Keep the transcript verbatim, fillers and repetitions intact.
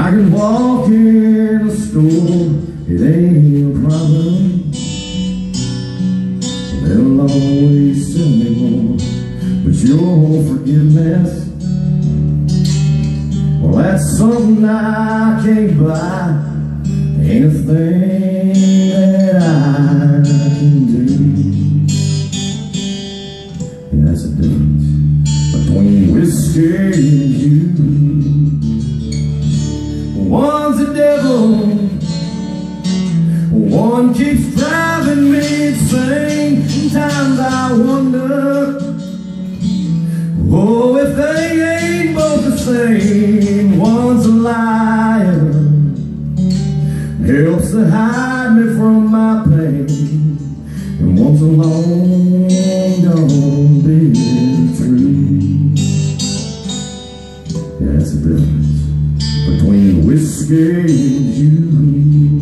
I can walk in the store, it ain't a problem. They'll always sell me more, but your forgiveness, well, that's something I can't buy. Ain't a thing that I can do. Yeah, that's the difference between whiskey and you. One's a devil, one keeps driving me insane. Sometimes I wonder, oh, if they ain't both the same. One's a liar, helps to hide me from my pain, and one's alone, don't be true. Yeah, that's the difference between whiskey and you.